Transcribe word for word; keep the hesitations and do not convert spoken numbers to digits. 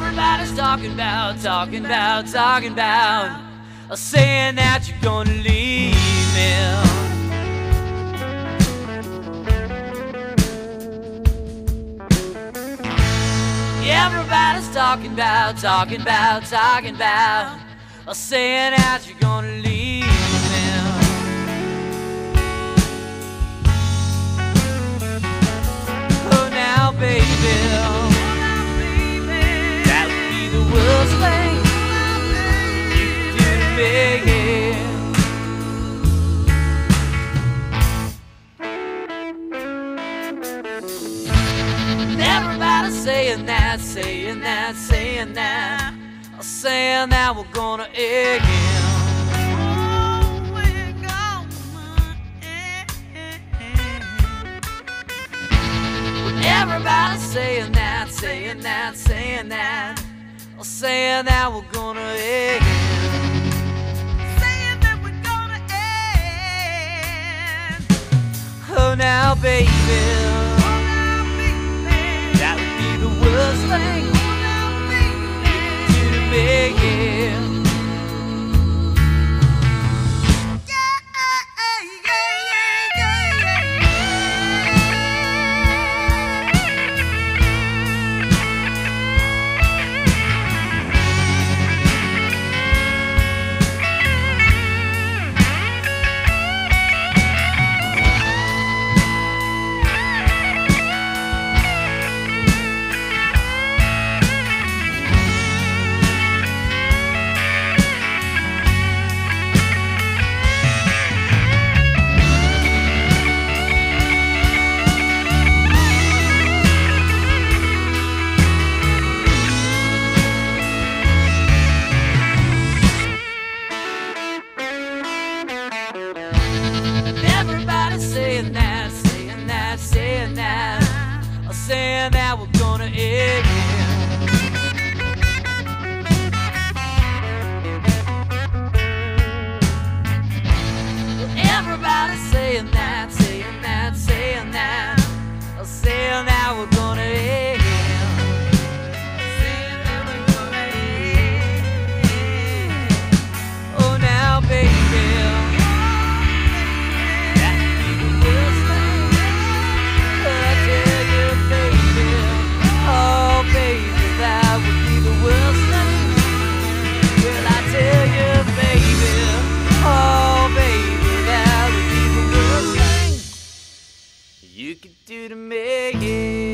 Everybody's talking about, talking about, talking about, uh, saying that you're gonna leave me. Everybody's talking about, talking about, talking about, uh, saying that you're gonna leave me. Oh, now, baby, that would be the worst thing you could do to me. Everybody's saying that, saying that, saying that, saying that we're gonna egg him. Oh, we're gonna egg him. Everybody's saying that, saying that, saying that, saying that we're gonna egg him. Saying that we're gonna egg. Oh, now, baby, worst thing you could do to me, yeah. Everybody's saying that, saying that, saying that, saying that we're gonna egg him. Everybody's saying that, saying that, saying that, saying that we're gonna egg him. Saying that we're gonna egg him. Oh, now, baby, you could do to me, yeah.